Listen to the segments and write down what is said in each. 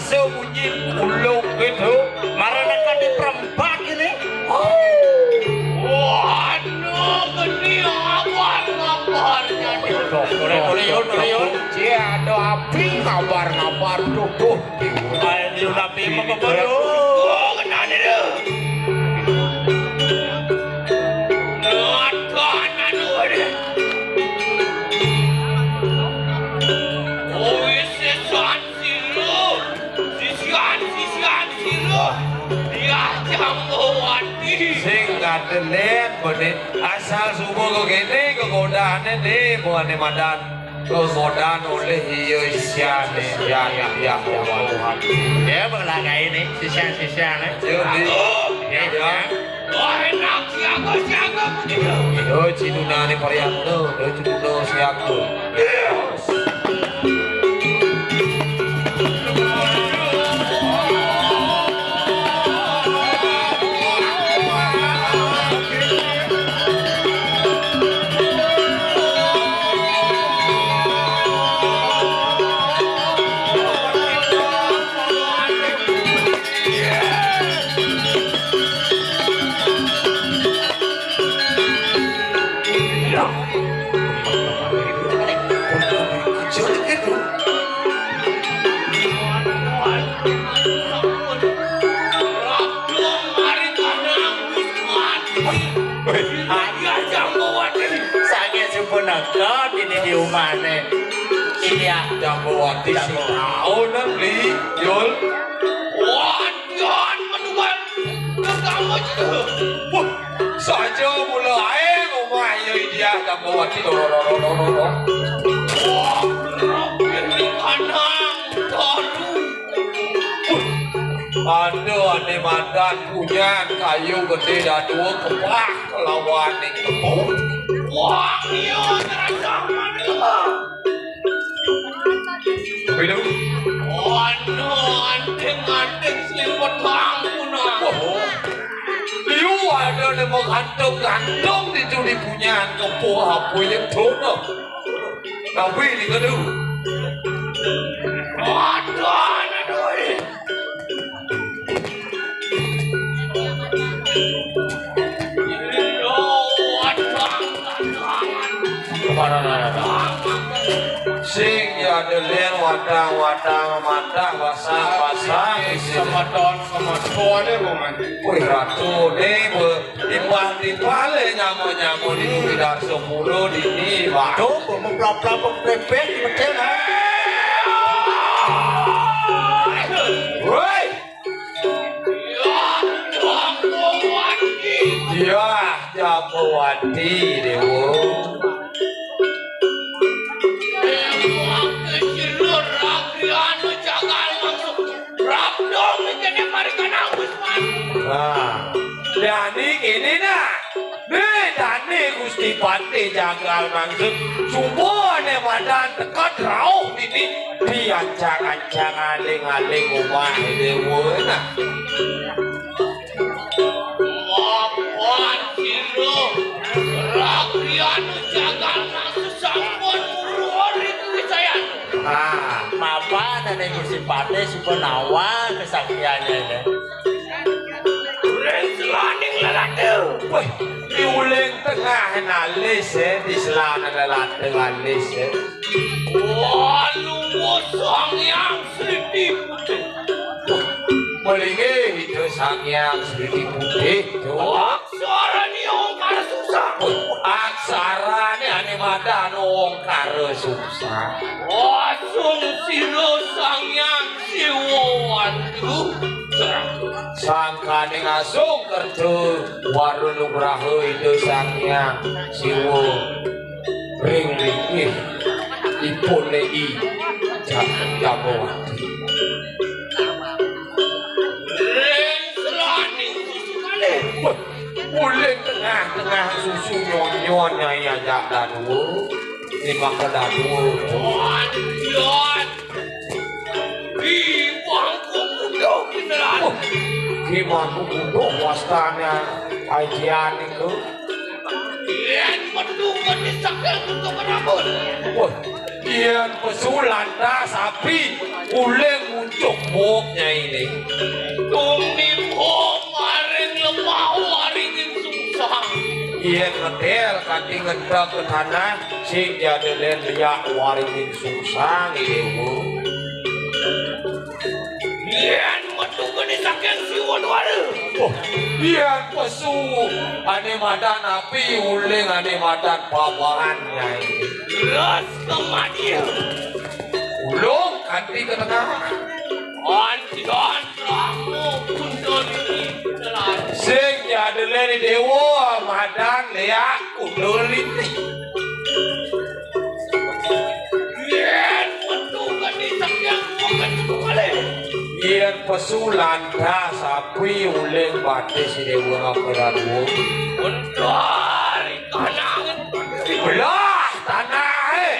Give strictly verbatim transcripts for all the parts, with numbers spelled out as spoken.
masuk bunyi buluk gitu marana kan di perempat ini waduh gede kabar kabarnya Torion Torion cia ada api kabar kabar tuh tuh ayo tapi mau kabar oh kenal dia sing ngadelet bode asal subuh kok gini kegodaannya deh bukan madan kegodaan oleh hiyo isyane ya ya ya ya waduh ya berlaga ini sisa-sisanya jadi ya ya oh enak siaga siaga begitu oh ciduna nih Parianto oh ciduna siaga Nakal ini di rumahnya ini ya Jambawati si tahu nanti Yul wajan menuan kamu juga wah saja mulai rumah dia Jambawati dorororororor wah ini kanang tahu ada ane mandan punya kayu gede dan dua kepala kelawan nih kepala wah, iya terasa mana? Belum. Waduh, anteng-anteng selimut bangun aku. Liu ada yang mau gantung-gantung di juli punya kepo apa yang tono. Tapi ini kan tu. Waduh, aduh. Sing ya delen wadang-wadang matang basah-basah semedon semedon deh roman. Wih ratu deh timbang-timbang le nyamo-nyamo di bidang sepuluh di ni waduh memplap-plap pepek di macam mana? Woi, ya Jambawati dewo. Nah, Dani ini nah, nih Dani Gusti Pati jagal maksud, semua nih badan tekat rauh ini diancang-ancang aling-aling rumah ini mana? Wawan silo, rakyat jagal maksud sampun mururi saya. Ah, apa Dani Gusti Pati si penawan kesaktiannya ini? Selaning lalatu, woi, diuling tengah nalis eh, di selana lalatu nalis eh. Wah, lu sang yang sedih putih. Boleh itu sang yang sedih putih. Aksara ni ongkar susah. Aksara ni ane madan ongkar susah. Wah, sung siro sang yang siwan tu. Sangka ning asung kerja warung nugraha itu sangnya siwo ring ringih ipolei jangan Jambawati ring selaning susu kali boleh tengah-tengah susu nyonyonya ya jalan wo lima kedadu wajan di bangku muda beneran gimana untuk wastana ajian itu yang mendukung disakal untuk berambut wah Ian pesulan dah sapi uleng muncul boknya ini. Tumi bok maring lemah waringin susah. Ian ngetel kanti ngedak ke tanah sing jadi liak waringin susah ini. Ian metu gede sakit siwon wale. Oh, Ian pesu ane madan api uleng ane madan babahannya ini. Ras kematian. Ulung kanti ke tengah. Antian ramu kundol ini telan. Sing jadi leni dewa madan liak kundul ini. Ian metu gede sakit bukan wale. Ian pesulan dah sapi uleng batis si dewa ngaperaduo. Untuk kanangan Belah tanah eh.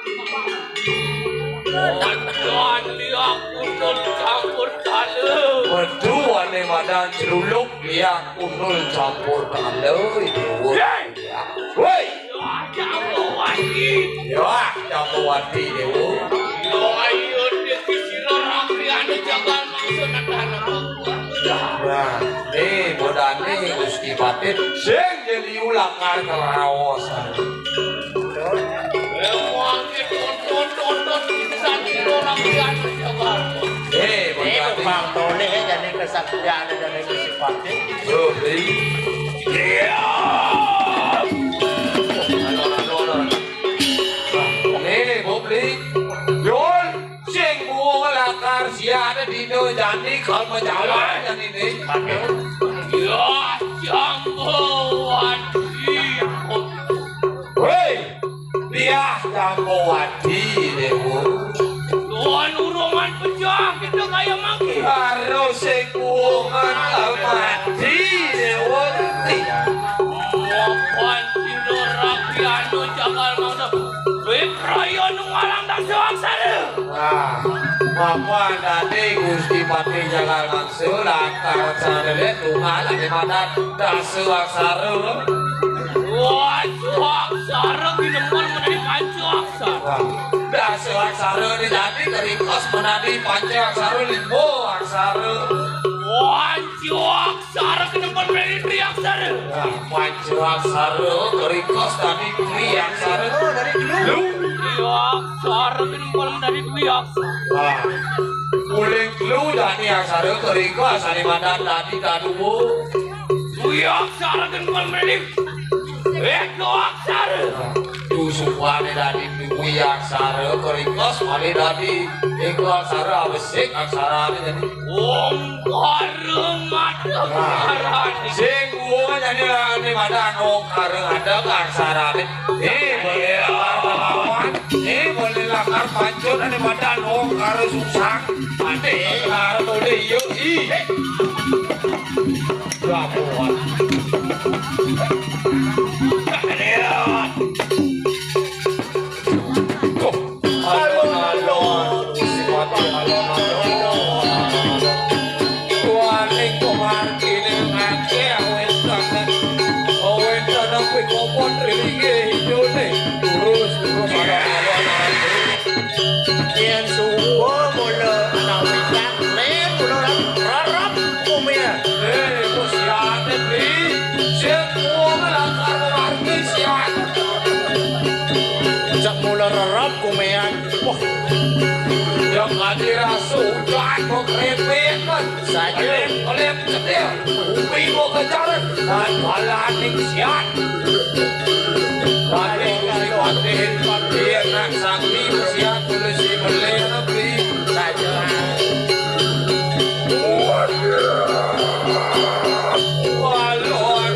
Antian liak kundol campur tale. Berdua ane madan celuluk liak kundul campur tanda dewa. Woi, Jamu wati. ya Jambawati dewa. Yo ayo dikisiro rakrian jagal maksud tanah aku. Nah, nih bodane Gusti Batin sing jadi ulakar kerawasan. Emang itu tonton-tonton bisa kiro rakrian jagal. Eh, bodane Bang Toleh jadi kesaktian dari Gusti Batin. yo beli. Iya. Nih, beli. Yol, sing buang lakar siada dino jadi kalau menjawab dan ini. Ya jamu wati. Woi, dia Jambawati dewa. Tuan urungan pecah kita kayak mangki. Harus sing buang mati dewa. Wapan kiro rakrian jagal maksud. Wikraya nungalang tak sewaksana. Nah, apa tadi Gusti Pati jalan langsung lakar sana lihat tunggal di mana dah sewaksara. Wah, sewaksara kini pun menjadi pancu aksara. Dah sewaksara di tadi kerikos menadi pancu aksara limbo aksara. Wah, sewaksara kini pun menjadi tri aksara. Nah, pancu aksara kerikos tadi tri aksara. Lu, Sewaksara kini pun menjadi dwi aksara. nah, uling lu jadi aksara kerikos di mana tadi tadubu. Dwi aksara kini pun menjadi eko aksara. Tu semua ni dari dui aksara kerikos mali dari eko aksara abesik aksara ni jadi. Omkara mata karani. Sing buang jadi ni madan ongkar ada aksara ni. Eh boleh lakar kawan, eh boleh lakar pancur ni madan ongkar susah. Ade lakar tu deh yo i. Lapuan. Alon alon, sifati alon alon. Kualing kumarki ngake awet tangan, awet tangan kue kopon religi hidup ni. Terus terus alon alon. Kian suwo mula anak witan le mula rarap kumia. Eh, musiat ni, semua melanggar kumarki siat. Sak mula rarap kumia. Wah, Yang ada rasa hujan kau kerepet kan. Saja. Oleh oleh setia, ubi mau kejar dan malah ning siat. Tadi kusi kuatin, dia nak sakti siat tulis si beli nabi saja. Alon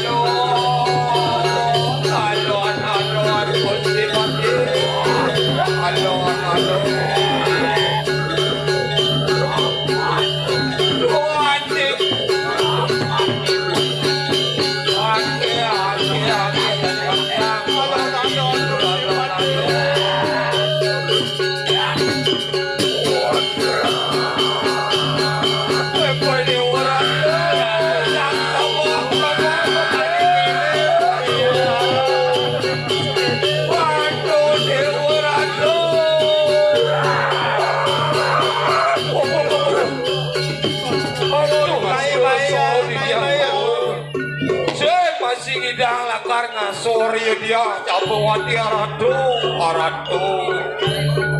alon, alon alon, kusi kuatin, alon alon. Waduh, Dewa Ratu. dia cabawati aratu aratu